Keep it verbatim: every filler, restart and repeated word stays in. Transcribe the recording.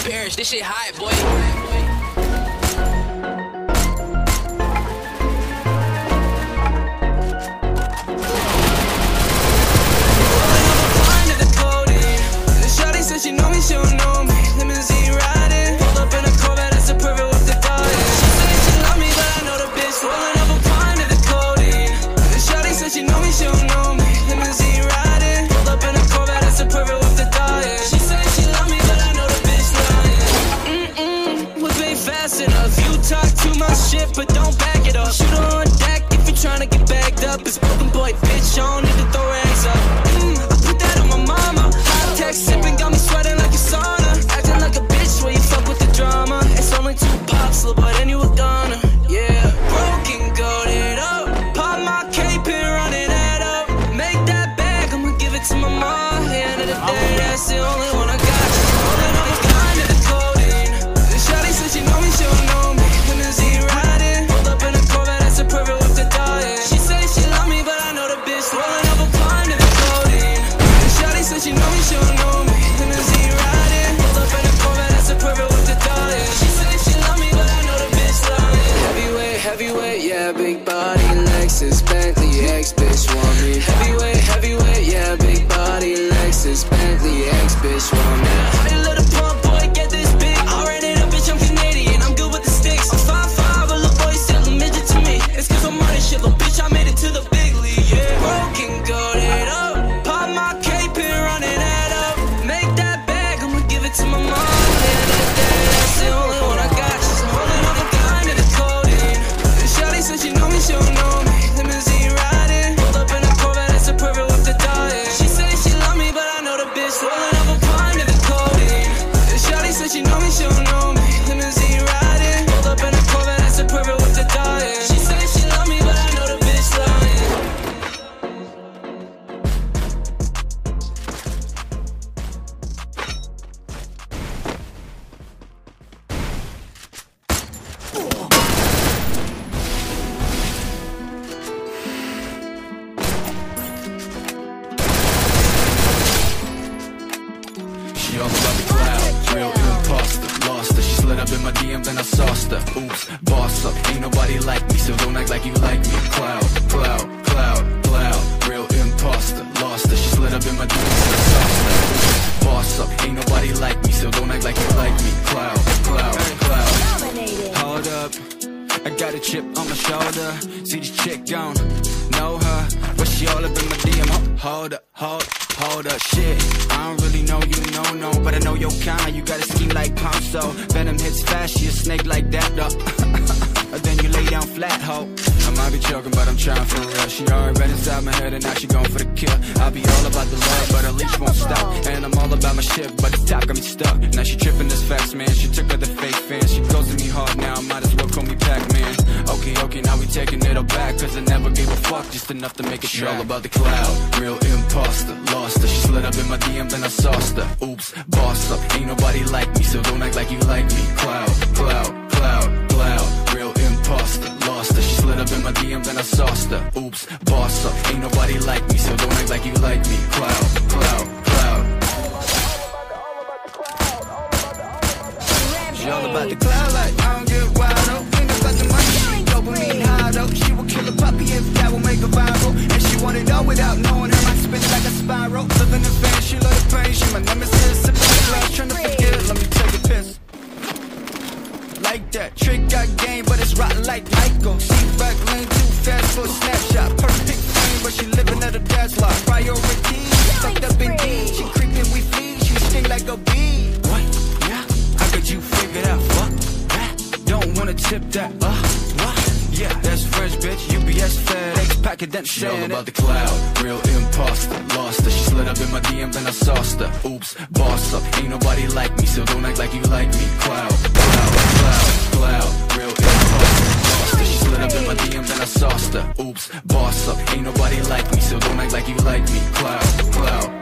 Paris, this shit hot, boy. She know me, she don't know me. Limousine riding, pulled up in a Corvette, that's a perfect with the diet. She said she love me, but I know the bitch rolling up a pint of the codeine. And shawty said she know me, she don't know me. Limousine riding, pulled up in a Corvette, that's a perfect with the diet. She said she love me, but I know the bitch lying. Mm-mm, whip ain't fast enough. You talk too much shit, but don't back it up. Shoot her on deck if you tryna get bagged up. It's broken boy, bitch, I don't need to throw rags up. Mm, I put that on my mama. High tech sipping, got me sweating like a sauna. Acting like a bitch where you fuck with the drama. It's only two pops, little boy, then you a goner. Yeah, broken, goated up. Pop my cape and run it head up. Make that bag, I'ma give it to my mom. At the end of the day, that's the only one I got. Holding on the line of the codeine. The shawty said she know me, she don't know me. Limousine riding, pulled up in a Corvette, that's a perfect with the diet. She said she love me, but I know the bitch rolling up a pint of the codeine. The shawty said she know me, she don't know me. Limousine riding, pulled up in a Corvette, that's a perfect with the diet. She said she love me, but I know the bitch lying. Heavyweight, heavyweight, yeah, big body, Lexus, Bentley, ex bitch want me. Heavyweight, heavyweight, yeah, big body, Lexus, Bentley, ex bitch want me. How you let a pump boy get this big? I ran it up, bitch, I'm Canadian, I'm good with the sticks. I'm five five, a little boy still a midget to me. It's cause I'm running shit, little bitch, I made it to the big league, yeah. Broken, goated up, pop my cape and run it head up. Make that bag, I'ma give it to my mom. At the end of the day, that's the only one I got. She's holding on the line of the codeine. The shawty said she know me, she don't know me. Limousine riding, pulled up in a Corvette, that's a perfect with the diet. She said she love me, but I know the bitch rolling up a pint of the codeine. The shawty said she know me, she don't know me. Limousine riding, pulled up in a Corvette, that's a perfect with the diet. She said she love me, but I know the bitch lying. She all about the cloud, real imposter, lost her. She slid up in my D M, then I sauced her. Oops, boss up, ain't nobody like me, so don't act like you like me. Cloud, cloud, cloud, cloud, real imposter, lost her. She slid up in my D M, then I sauced her. Oops, boss up, ain't nobody like me, so don't act like you like me. Cloud, cloud, cloud. Hold up, I got a chip on my shoulder. See this chick gone, know her, but she all up in my D M. Hold up, hold up. Hold up, shit, I don't really know you, no, no, but I know your kind, you got a scheme like Ponzo. Venom hits fast, she a snake like that, though. Then you lay down flat, ho. I might be joking, but I'm trying for real. She already been inside my head and now she going for the kill. I'll be all about the love, but her leash won't stop. And I'm all about my shit, but the top got me stuck. Now she tripping this fast, man, she took her the fake fans. She goes to me hard now, might as well call me Pac-Man. Okay, okay, now we taking it all back, cause I never gave a fuck, just enough to make it track. She all about the cloud, real imposter, lost her. She slid up in my D M, then I sauced her. Oops, boss up, ain't nobody like me, so don't act like you like me. Cloud, cloud, cloud, cloud, real imposter, lost her. She slid up in my D M, then I sauced her. Oops, boss up, ain't nobody like me, so don't act like you like me. Cloud, cloud, cloud. She all about the cloud, like I don't get wild, though. Ain't about the money, she ain't dopamine high, though. She will kill a puppy if that will make her viral. And she wanna know without knowing her mind spinning like a spiral. Living in vain, she love the pain, she my nemesis. Sipping the glass, trying to forget it, let me take a piss. Like that, trick got game, but it's rotten like Michael. She back lane too fast for a snapshot. Perfect frame, but she living at a dad's lot. Priority, fucked up indeed. She creeping, we flee, she sting like a bee. What? Yeah, how could you figure that? Fuck that, don't wanna tip that, uh, what? Yeah, that's French, bitch, U P S, FedEx, packet that shit. She all about the cloud, real imposter, lost her. She slid up in my D M, then I sauced her. Oops, boss up, ain't nobody like me, so don't act like you like me. Cloud, cloud, cloud, cloud, real imposter, lost her. She slid up in my D M, then I sauced her. Oops, boss up, ain't nobody like me, so don't act like you like me. Cloud, cloud.